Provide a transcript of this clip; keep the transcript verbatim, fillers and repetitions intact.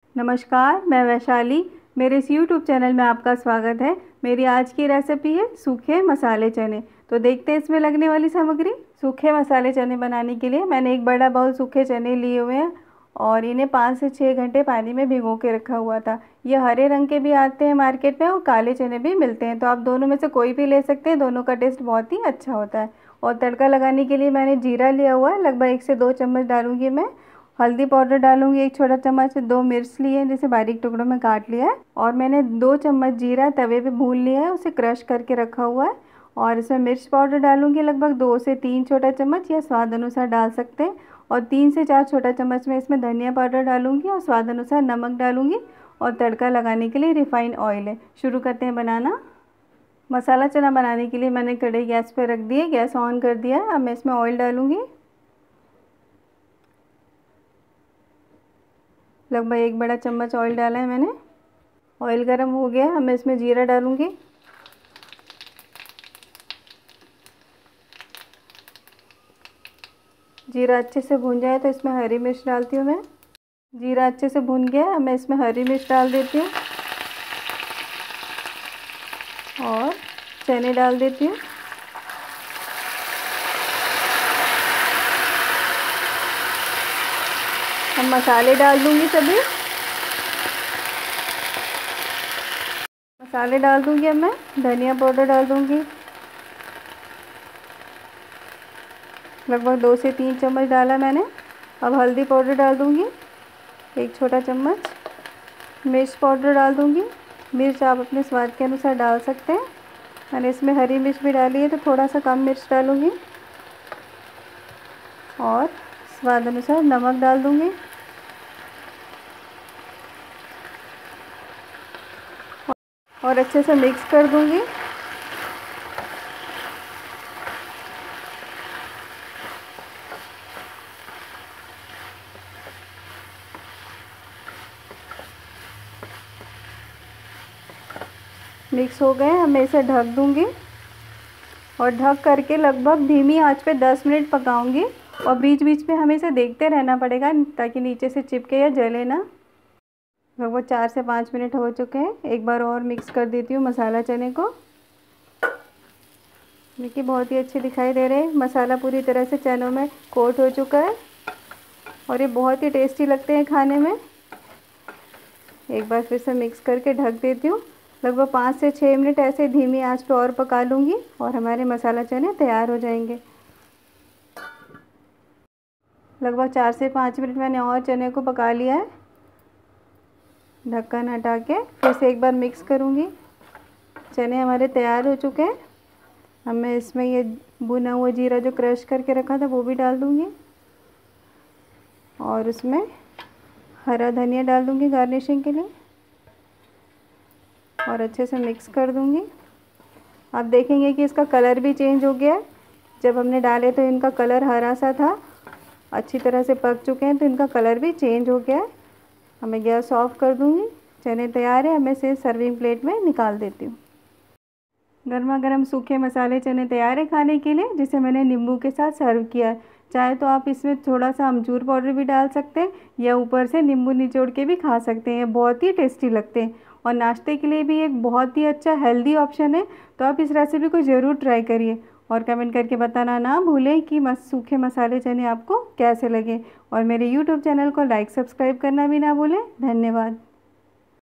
नमस्कार, मैं वैशाली। मेरे इस यूट्यूब चैनल में आपका स्वागत है। मेरी आज की रेसिपी है सूखे मसाले चने। तो देखते हैं इसमें लगने वाली सामग्री। सूखे मसाले चने बनाने के लिए मैंने एक बड़ा बाउल सूखे चने लिए हुए हैं और इन्हें पाँच से छः घंटे पानी में भिगो के रखा हुआ था। ये हरे रंग के भी आते हैं मार्केट में और काले चने भी मिलते हैं, तो आप दोनों में से कोई भी ले सकते हैं। दोनों का टेस्ट बहुत ही अच्छा होता है। और तड़का लगाने के लिए मैंने जीरा लिया हुआ है, लगभग एक से दो चम्मच डालूंगी मैं। हल्दी पाउडर डालूंगी एक छोटा चम्मच। दो मिर्च लिए हैं जिसे बारीक टुकड़ों में काट लिया है। और मैंने दो चम्मच जीरा तवे पे भून लिया है, उसे क्रश करके रखा हुआ है। और इसमें मिर्च पाउडर डालूंगी लगभग दो से तीन छोटा चम्मच, या स्वाद अनुसार डाल सकते हैं। और तीन से चार छोटा चम्मच में इसमें धनिया पाउडर डालूंगी और स्वाद अनुसार नमक डालूंगी। और तड़का लगाने के लिए रिफाइंड ऑयल है। शुरू करते हैं बनाना। मसाला चना बनाने के लिए मैंने कढ़ाई गैस पर रख दी है, गैस ऑन कर दिया है। अब मैं इसमें ऑयल डालूंगी, लगभग एक बड़ा चम्मच ऑयल डाला है मैंने। ऑयल गर्म हो गया, अब मैं इसमें जीरा डालूंगी। जीरा अच्छे से भून जाए तो इसमें हरी मिर्च डालती हूँ मैं। जीरा अच्छे से भून गया, अब मैं इसमें हरी मिर्च डाल देती हूँ और चने डाल देती हूँ। अब मसाले डाल दूंगी सभी। मसाले डाल दूंगी अब मैं। धनिया पाउडर डाल दूंगी, लगभग दो से तीन चम्मच डाला मैंने। अब हल्दी पाउडर डाल दूंगी एक छोटा चम्मच। मिर्च पाउडर डाल दूंगी। मिर्च आप अपने स्वाद के अनुसार डाल सकते हैं। मैंने इसमें हरी मिर्च भी डाली है तो थोड़ा सा कम मिर्च डालूंगी। और स्वाद अनुसार नमक डाल दूंगी। और अच्छे से मिक्स कर दूंगी। मिक्स हो गए, अब मैं इसे ढक दूंगी और ढक करके लगभग धीमी आंच पे दस मिनट पकाऊंगी। और बीच बीच में हमें इसे देखते रहना पड़ेगा ताकि नीचे से चिपके या जले ना। लगभग चार से पाँच मिनट हो चुके हैं। एक बार और मिक्स कर देती हूँ मसाला चने को। देखिए बहुत ही अच्छे दिखाई दे रहे हैं। मसाला पूरी तरह से चनों में कोट हो चुका है और ये बहुत ही टेस्टी लगते हैं खाने में। एक बार फिर से मिक्स करके ढक देती हूँ। लगभग पाँच से छः मिनट ऐसे धीमी आंच पर और पका लूँगी और हमारे मसाला चने तैयार हो जाएंगे। लगभग चार से पाँच मिनट मैंने और चने को पका लिया है। ढक्कन हटा के फिर से एक बार मिक्स करूँगी। चने हमारे तैयार हो चुके हैं। अब मैं इसमें ये भुना हुआ जीरा जो क्रश करके रखा था वो भी डाल दूँगी और उसमें हरा धनिया डाल दूँगी गार्निशिंग के लिए और अच्छे से मिक्स कर दूँगी। आप देखेंगे कि इसका कलर भी चेंज हो गया है। जब हमने डाले तो इनका कलर हरा सा था, अच्छी तरह से पक चुके हैं तो इनका कलर भी चेंज हो गया है। अब मैं गैस ऑफ कर दूँगी। चने तैयार है, अब मैं इसे सर्विंग प्लेट में निकाल देती हूँ। गर्मा गर्म सूखे मसाले चने तैयार है खाने के लिए, जिसे मैंने नींबू के साथ सर्व किया है। चाहे तो आप इसमें थोड़ा सा अमचूर पाउडर भी डाल सकते हैं या ऊपर से नींबू निचोड़ के भी खा सकते हैं। बहुत ही टेस्टी लगते हैं और नाश्ते के लिए भी एक बहुत ही अच्छा हेल्दी ऑप्शन है। तो आप इस रेसिपी को ज़रूर ट्राई करिए और कमेंट करके बताना ना भूलें कि मस सूखे मसाले चने आपको कैसे लगे। और मेरे यूट्यूब चैनल को लाइक सब्सक्राइब करना भी ना भूलें। धन्यवाद।